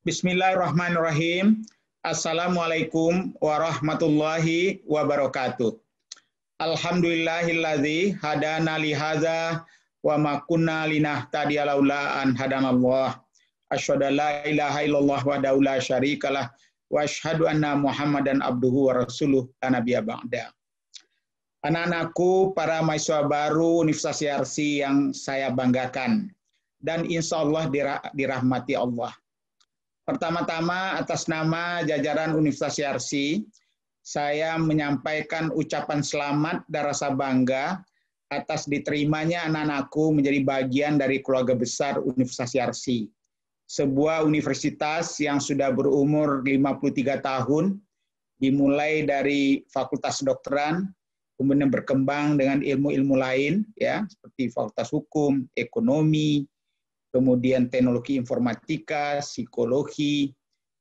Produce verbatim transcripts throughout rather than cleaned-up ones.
Bismillahirrahmanirrahim. Assalamualaikum warahmatullahi wabarakatuh. Alhamdulillahilladzi hadana li hadza wa ma kunna linahtadiya laula an hadanallah. Asyhadu an la ilaha illallah wahdahu la syarikalah wa asyhadu anna Muhammadan abduhu wa rasuluh la nabiyya ba'da. Anak-anakku, para mahasiswa baru Universitas Yarsi yang saya banggakan dan insya Allah dirahmati Allah. Pertama-tama atas nama jajaran Universitas Yarsi, saya menyampaikan ucapan selamat dan rasa bangga atas diterimanya anak-anakku menjadi bagian dari keluarga besar Universitas Yarsi. Sebuah universitas yang sudah berumur lima puluh tiga tahun, dimulai dari Fakultas Kedokteran, kemudian berkembang dengan ilmu-ilmu lain, ya seperti Fakultas Hukum, Ekonomi, kemudian teknologi informatika, psikologi,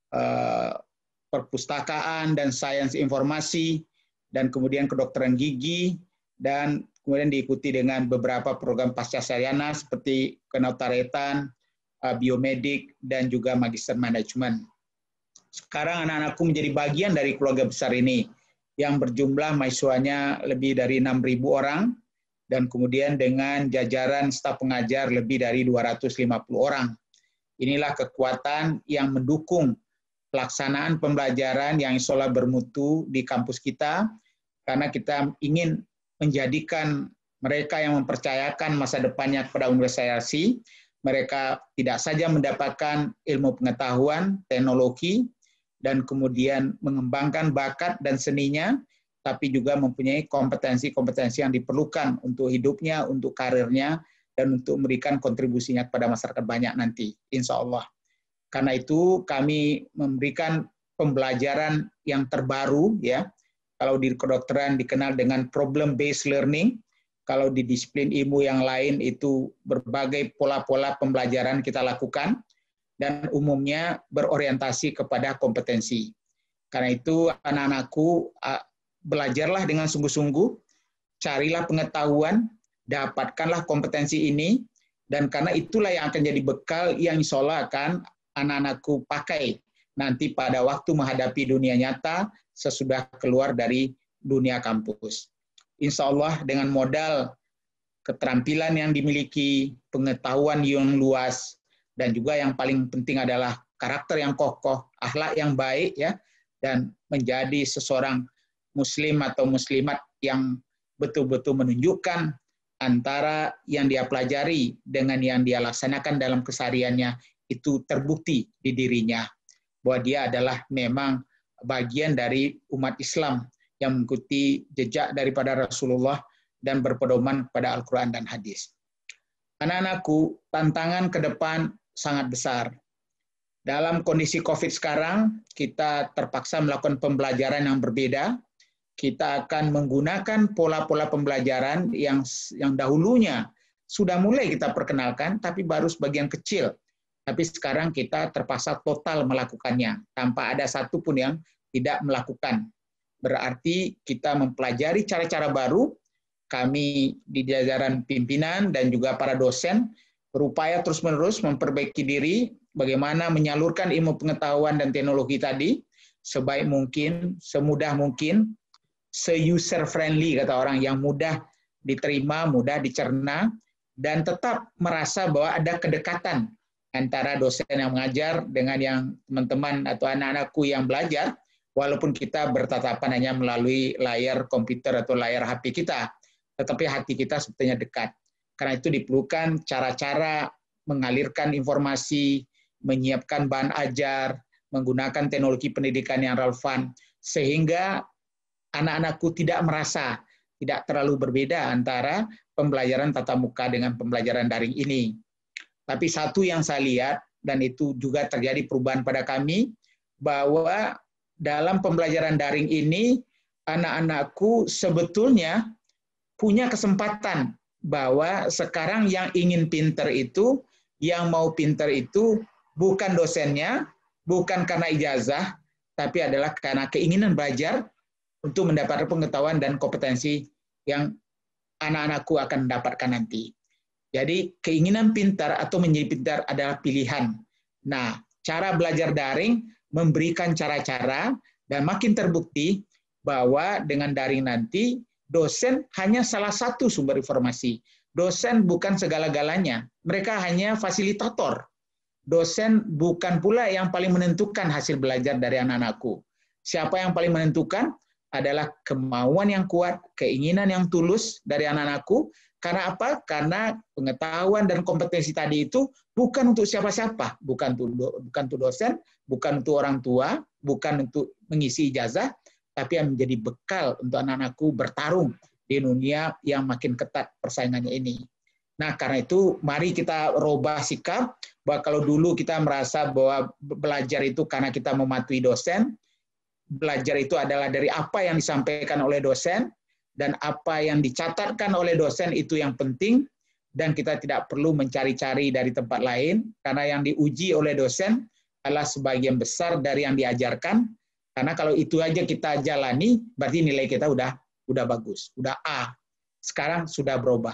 perpustakaan dan sains informasi, dan kemudian kedokteran gigi, dan kemudian diikuti dengan beberapa program pascasarjana seperti kenotariatan, biomedik, dan juga magister manajemen. Sekarang anak-anakku menjadi bagian dari keluarga besar ini, yang berjumlah mahasiswanya lebih dari enam ribu orang, dan kemudian dengan jajaran staf pengajar lebih dari dua ratus lima puluh orang. Inilah kekuatan yang mendukung pelaksanaan pembelajaran yang insya Allah bermutu di kampus kita, karena kita ingin menjadikan mereka yang mempercayakan masa depannya kepada Universitas Yarsi, mereka tidak saja mendapatkan ilmu pengetahuan, teknologi, dan kemudian mengembangkan bakat dan seninya, tapi juga mempunyai kompetensi-kompetensi yang diperlukan untuk hidupnya, untuk karirnya, dan untuk memberikan kontribusinya kepada masyarakat banyak nanti, insya Allah. Karena itu kami memberikan pembelajaran yang terbaru, ya. Kalau di kedokteran dikenal dengan problem-based learning, kalau di disiplin ilmu yang lain itu berbagai pola-pola pembelajaran kita lakukan, dan umumnya berorientasi kepada kompetensi. Karena itu anak-anakku, belajarlah dengan sungguh-sungguh, carilah pengetahuan, dapatkanlah kompetensi ini, dan karena itulah yang akan jadi bekal yang insya Allah akan anak-anakku pakai nanti pada waktu menghadapi dunia nyata sesudah keluar dari dunia kampus. Insya Allah dengan modal keterampilan yang dimiliki, pengetahuan yang luas, dan juga yang paling penting adalah karakter yang kokoh, akhlak yang baik, ya, dan menjadi seseorang Muslim atau Muslimat yang betul-betul menunjukkan antara yang dia pelajari dengan yang dia laksanakan dalam kesehariannya itu terbukti di dirinya, bahwa dia adalah memang bagian dari umat Islam yang mengikuti jejak daripada Rasulullah dan berpedoman pada Al-Quran dan hadis. Anak-anakku, tantangan ke depan sangat besar. Dalam kondisi COVID sekarang, kita terpaksa melakukan pembelajaran yang berbeda. Kita akan menggunakan pola-pola pembelajaran yang yang dahulunya sudah mulai kita perkenalkan, tapi baru sebagian kecil. Tapi sekarang kita terpaksa total melakukannya, tanpa ada satupun yang tidak melakukan. Berarti kita mempelajari cara-cara baru, kami di jajaran pimpinan dan juga para dosen berupaya terus-menerus memperbaiki diri, bagaimana menyalurkan ilmu pengetahuan dan teknologi tadi, sebaik mungkin, semudah mungkin, se-user friendly, kata orang, yang mudah diterima, mudah dicerna, dan tetap merasa bahwa ada kedekatan antara dosen yang mengajar dengan yang teman-teman atau anak-anakku yang belajar, walaupun kita bertatapan hanya melalui layar komputer atau layar H P kita, tetapi hati kita sebetulnya dekat. Karena itu diperlukan cara-cara mengalirkan informasi, menyiapkan bahan ajar, menggunakan teknologi pendidikan yang relevan, sehingga anak-anakku tidak merasa tidak terlalu berbeda antara pembelajaran tatap muka dengan pembelajaran daring ini. Tapi satu yang saya lihat, dan itu juga terjadi perubahan pada kami, bahwa dalam pembelajaran daring ini, anak-anakku sebetulnya punya kesempatan bahwa sekarang yang ingin pinter itu, yang mau pinter itu bukan dosennya, bukan karena ijazah, tapi adalah karena keinginan belajar untuk mendapatkan pengetahuan dan kompetensi yang anak-anakku akan mendapatkan nanti. Jadi keinginan pintar atau menjadi pintar adalah pilihan. Nah, cara belajar daring memberikan cara-cara dan makin terbukti bahwa dengan daring nanti dosen hanya salah satu sumber informasi. Dosen bukan segala-galanya. Mereka hanya fasilitator. Dosen bukan pula yang paling menentukan hasil belajar dari anak-anakku. Siapa yang paling menentukan adalah kemauan yang kuat, keinginan yang tulus dari anak-anakku. Karena apa? Karena pengetahuan dan kompetensi tadi itu bukan untuk siapa-siapa, bukan untuk bukan untuk dosen, bukan untuk orang tua, bukan untuk mengisi ijazah, tapi yang menjadi bekal untuk anak-anakku bertarung di dunia yang makin ketat persaingannya ini. Nah, karena itu mari kita rubah sikap bahwa kalau dulu kita merasa bahwa belajar itu karena kita mematuhi dosen, belajar itu adalah dari apa yang disampaikan oleh dosen, dan apa yang dicatatkan oleh dosen itu yang penting, dan kita tidak perlu mencari-cari dari tempat lain, karena yang diuji oleh dosen adalah sebagian besar dari yang diajarkan, karena kalau itu aja kita jalani, berarti nilai kita udah udah bagus, udah A. Sekarang sudah berubah.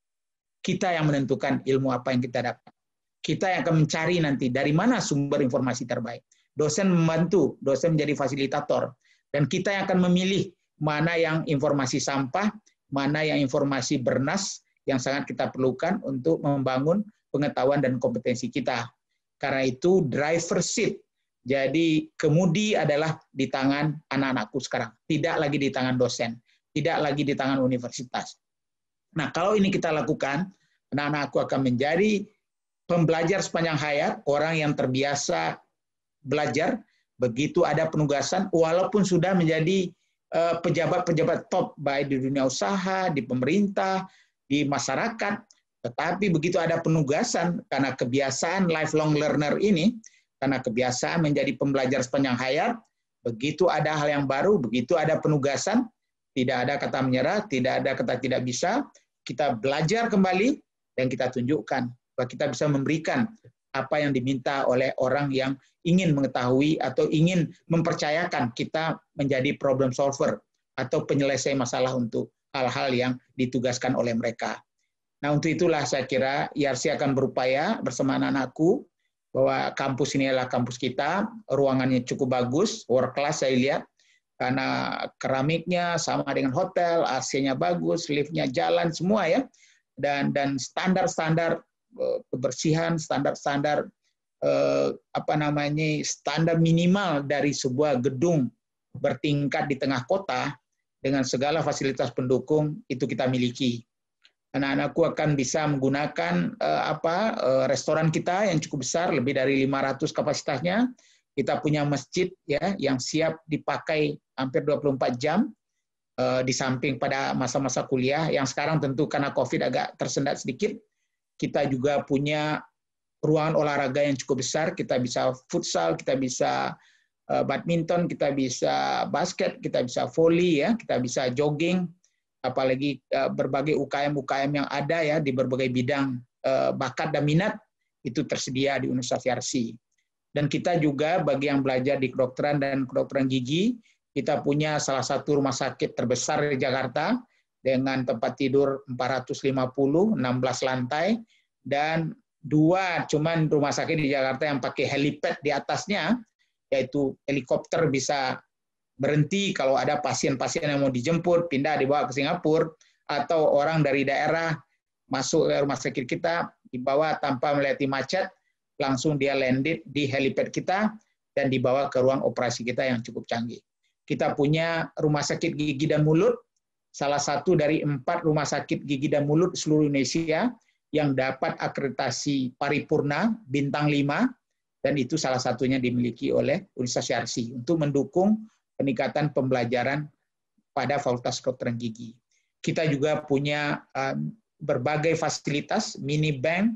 Kita yang menentukan ilmu apa yang kita dapat. Kita yang akan mencari nanti dari mana sumber informasi terbaik. Dosen membantu, dosen menjadi fasilitator, dan kita yang akan memilih mana yang informasi sampah, mana yang informasi bernas yang sangat kita perlukan untuk membangun pengetahuan dan kompetensi kita. Karena itu driver seat, jadi kemudi adalah di tangan anak-anakku sekarang, tidak lagi di tangan dosen, tidak lagi di tangan universitas. Nah, kalau ini kita lakukan, anak-anakku akan menjadi pembelajar sepanjang hayat, orang yang terbiasa belajar, begitu ada penugasan, walaupun sudah menjadi pejabat-pejabat top, baik di dunia usaha, di pemerintah, di masyarakat, tetapi begitu ada penugasan, karena kebiasaan lifelong learner ini, karena kebiasaan menjadi pembelajar sepanjang hayat, begitu ada hal yang baru, begitu ada penugasan, tidak ada kata menyerah, tidak ada kata tidak bisa, kita belajar kembali, dan kita tunjukkan bahwa kita bisa memberikan apa yang diminta oleh orang yang ingin mengetahui atau ingin mempercayakan kita menjadi problem solver atau penyelesai masalah untuk hal-hal yang ditugaskan oleh mereka. Nah, untuk itulah saya kira I R C akan berupaya bersama anak-anakku bahwa kampus ini adalah kampus kita, ruangannya cukup bagus, world class saya lihat, karena keramiknya sama dengan hotel, A C-nya bagus, liftnya jalan semua ya, dan dan standar-standar kebersihan, standar-standar Eh, apa namanya standar minimal dari sebuah gedung bertingkat di tengah kota dengan segala fasilitas pendukung itu kita miliki. Anak-anakku akan bisa menggunakan eh, apa eh, restoran kita yang cukup besar, lebih dari lima ratus kapasitasnya. Kita punya masjid ya yang siap dipakai hampir dua puluh empat jam eh, di samping pada masa-masa kuliah yang sekarang tentu karena Covid agak tersendat sedikit. Kita juga punya ruangan olahraga yang cukup besar, kita bisa futsal, kita bisa badminton, kita bisa basket, kita bisa volley, ya, kita bisa jogging, apalagi berbagai U K M-U K M yang ada ya di berbagai bidang bakat dan minat itu tersedia di Universitas I R C. Dan kita juga bagi yang belajar di kedokteran dan kedokteran gigi, kita punya salah satu rumah sakit terbesar di Jakarta dengan tempat tidur empat ratus lima puluh, enam belas lantai, dan dua cuman rumah sakit di Jakarta yang pakai helipad di atasnya, yaitu helikopter bisa berhenti kalau ada pasien-pasien yang mau dijemput, pindah dibawa ke Singapura, atau orang dari daerah masuk ke rumah sakit kita, dibawa tanpa melewati macet, langsung dia landed di helipad kita, dan dibawa ke ruang operasi kita yang cukup canggih. Kita punya rumah sakit gigi dan mulut, salah satu dari empat rumah sakit gigi dan mulut seluruh Indonesia, yang dapat akreditasi paripurna bintang lima, dan itu salah satunya dimiliki oleh Universitas I R C untuk mendukung peningkatan pembelajaran pada Fakultas Kedokteran Gigi. Kita juga punya berbagai fasilitas, mini bank,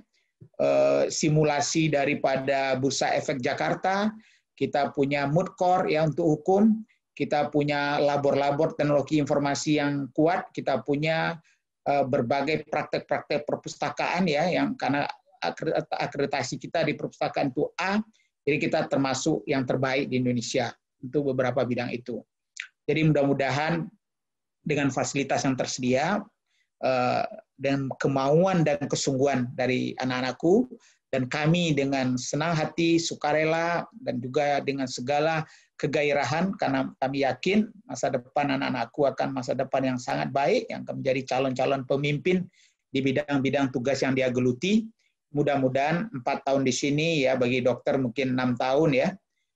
simulasi daripada Bursa Efek Jakarta, kita punya mood core ya untuk hukum, kita punya labor-labor teknologi informasi yang kuat, kita punya berbagai praktek-praktek perpustakaan ya yang karena akreditasi kita di perpustakaan itu A, jadi kita termasuk yang terbaik di Indonesia untuk beberapa bidang itu. Jadi mudah-mudahan dengan fasilitas yang tersedia dan kemauan dan kesungguhan dari anak-anakku Dan kami dengan senang hati, sukarela, dan juga dengan segala kegairahan, karena kami yakin masa depan anak-anakku akan masa depan yang sangat baik, yang akan menjadi calon-calon pemimpin di bidang-bidang tugas yang dia geluti. Mudah-mudahan empat tahun di sini, ya bagi dokter mungkin enam tahun ya,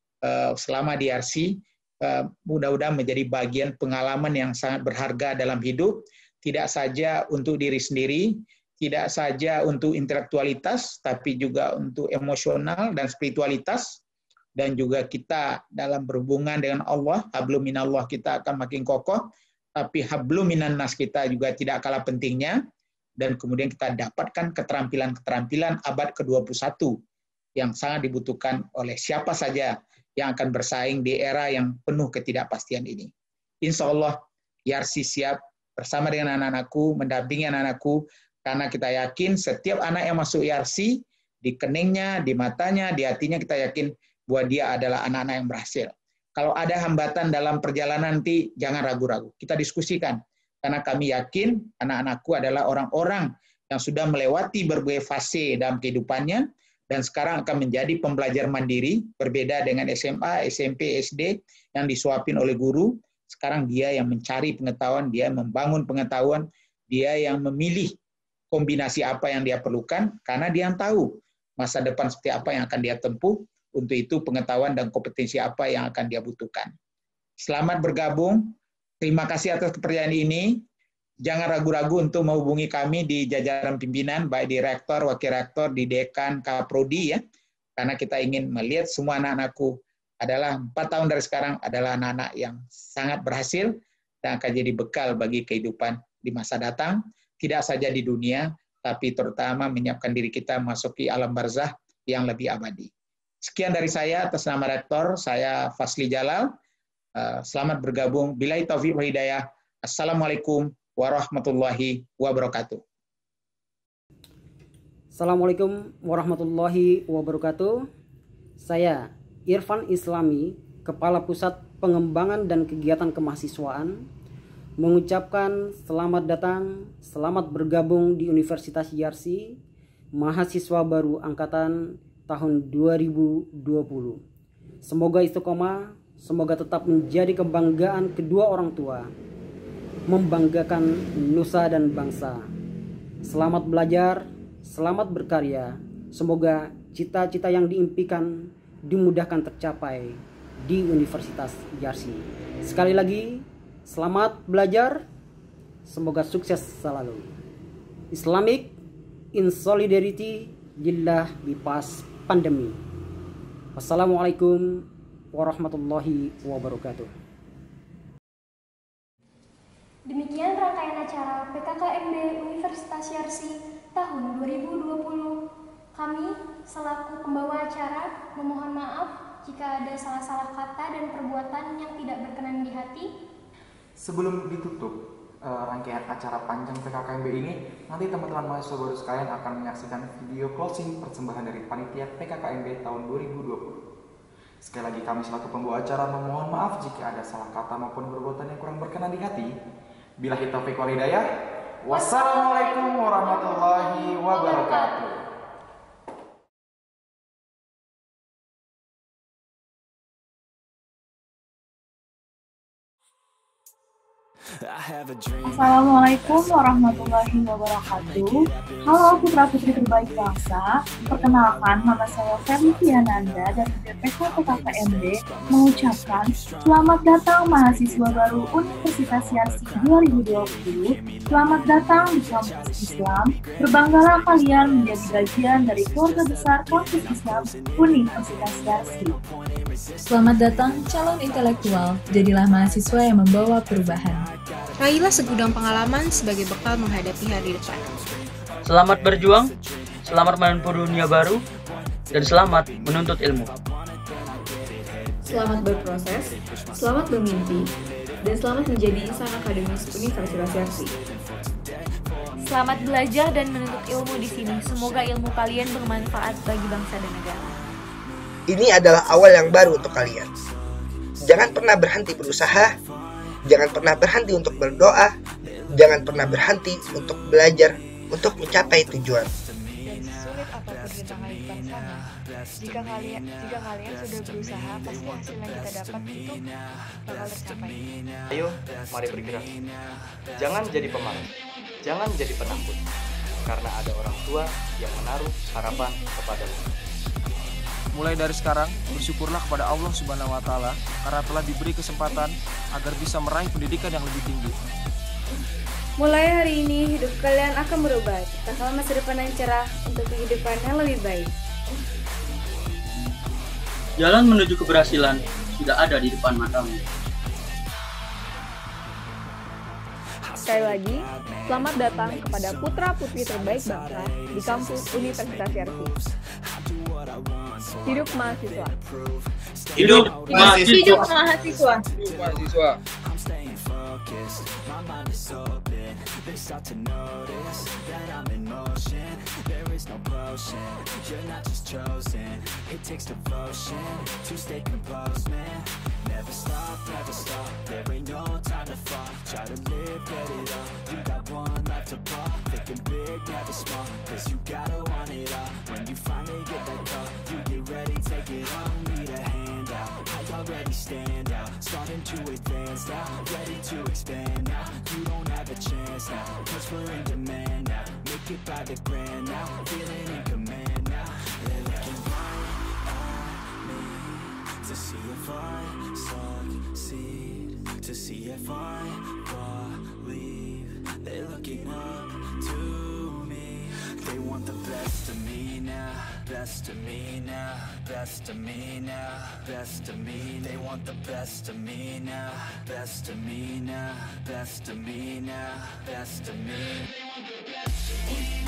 selama di R C, mudah-mudahan menjadi bagian pengalaman yang sangat berharga dalam hidup, tidak saja untuk diri sendiri, tidak saja untuk intelektualitas, tapi juga untuk emosional dan spiritualitas, dan juga kita dalam berhubungan dengan Allah, hablum minallah kita akan makin kokoh, tapi hablum minan nas kita juga tidak kalah pentingnya, dan kemudian kita dapatkan keterampilan-keterampilan abad ke dua puluh satu yang sangat dibutuhkan oleh siapa saja yang akan bersaing di era yang penuh ketidakpastian ini. Insya Allah, Y R C siap bersama dengan anak-anakku, mendampingi anak-anakku, karena kita yakin setiap anak yang masuk Y R C, di keningnya, di matanya, di hatinya kita yakin bahwa dia adalah anak-anak yang berhasil. Kalau ada hambatan dalam perjalanan nanti, jangan ragu-ragu. Kita diskusikan. Karena kami yakin anak-anakku adalah orang-orang yang sudah melewati berbagai fase dalam kehidupannya, dan sekarang akan menjadi pembelajar mandiri, berbeda dengan S M A, S M P, S D, yang disuapin oleh guru. Sekarang dia yang mencari pengetahuan, dia membangun pengetahuan, dia yang memilih kombinasi apa yang dia perlukan, karena dia yang tahu masa depan seperti apa yang akan dia tempuh, untuk itu pengetahuan dan kompetensi apa yang akan dia butuhkan. Selamat bergabung, terima kasih atas kepercayaan ini, jangan ragu-ragu untuk menghubungi kami di jajaran pimpinan, baik di rektor, wakil rektor, di dekan, kaprodi, ya, karena kita ingin melihat semua anak-anakku adalah empat tahun dari sekarang adalah anak-anak yang sangat berhasil, dan akan jadi bekal bagi kehidupan di masa datang, tidak saja di dunia, tapi terutama menyiapkan diri kita memasuki alam barzah yang lebih abadi. Sekian dari saya atas nama Rektor, saya Fasli Jalal. Selamat bergabung. Billahi taufiq wal hidayah. Assalamualaikum warahmatullahi wabarakatuh. Assalamualaikum warahmatullahi wabarakatuh. Saya Irfan Islami, Kepala Pusat Pengembangan dan Kegiatan Kemahasiswaan, mengucapkan selamat datang, selamat bergabung di Universitas Y R C, mahasiswa baru angkatan tahun dua ribu dua puluh. Semoga istiqomah, semoga tetap menjadi kebanggaan kedua orang tua, membanggakan nusa dan bangsa. Selamat belajar, selamat berkarya, semoga cita-cita yang diimpikan dimudahkan tercapai di Universitas Y R C. Sekali lagi, selamat belajar, semoga sukses selalu. Islamic in solidarity lillah bipas pandemi. Wassalamualaikum warahmatullahi wabarakatuh. Demikian rangkaian acara P K K M B Universitas Y R C tahun dua ribu dua puluh. Kami selaku pembawa acara memohon maaf jika ada salah-salah kata dan perbuatan yang tidak berkenan di hati. Sebelum ditutup uh, rangkaian acara panjang P K K M B ini, nanti teman-teman mahasiswa baru sekalian akan menyaksikan video closing persembahan dari panitia P K K M B tahun dua ribu dua puluh. Sekali lagi kami selaku pembawa acara memohon maaf jika ada salah kata maupun perbuatan yang kurang berkenan di hati. Billahi taufiq wal hidayah. Wassalamualaikum warahmatullahi wabarakatuh. Assalamualaikum warahmatullahi wabarakatuh. Halo putra putri terbaik bangsa. Perkenalkan, nama saya Felicia Nanda dari D P K P K K M B mengucapkan selamat datang mahasiswa baru Universitas Y R C dua ribu dua puluh. Selamat datang di kampus Islam. Berbanggalah kalian menjadi bagian dari keluarga besar kampus Islam Universitas Y R C. Selamat datang calon intelektual, jadilah mahasiswa yang membawa perubahan. Raihlah segudang pengalaman sebagai bekal menghadapi hari depan. Selamat berjuang, selamat menempuh dunia baru, dan selamat menuntut ilmu. Selamat berproses, selamat bermimpi, dan selamat menjadi insan akademis Universitas Y R C. Selamat belajar dan menuntut ilmu di sini. Semoga ilmu kalian bermanfaat bagi bangsa dan negara. Ini adalah awal yang baru untuk kalian. Jangan pernah berhenti berusaha, jangan pernah berhenti untuk berdoa, jangan pernah berhenti untuk belajar untuk mencapai tujuan. Dan sulit apapun menderita kehidupan sama. Jika kalian jika kalian sudah berusaha, pasti hasil yang kita dapat itu bakal tercapai. Ayo, mari bergerak. Jangan jadi pemalas, jangan jadi penakut, karena ada orang tua yang menaruh harapan kepadamu. Mulai dari sekarang, bersyukurlah kepada Allah Subhanahu wa Ta'ala karena telah diberi kesempatan agar bisa meraih pendidikan yang lebih tinggi. Mulai hari ini, hidup kalian akan berubah. Ciptakanlah masa depan yang cerah untuk kehidupan yang lebih baik. Jalan menuju keberhasilan sudah ada di depan matamu. Sekali lagi, selamat datang kepada putra-putri terbaik bangsa di kampus Universitas Yarsi. Hidup mahasiswa. Hidup mahasiswa. Hidup mahasiswa. Hidup mahasiswa. My mind is open, they start to notice that I'm in motion. There is no potion, you're not just chosen. It takes devotion to stay composed, man. Never stop, never stop, there ain't no time to fall. Try to live, get it up, you got one life to pop. Thinking big, never small, cause you gotta want it all. When you finally get that call, you get ready, take it on. Need a hand out, I already stand out. Starting to advance now, ready to expand now. You don't have a chance now, cause we're in demand now. Make it by the grand now, feeling in command now. They're looking right at me to see if I succeed, to see if I believe. They're looking up to me. They want the best of me now, best of me now, best of me now, best of me. They want the best of me now, best of me now, best of me now, best of me.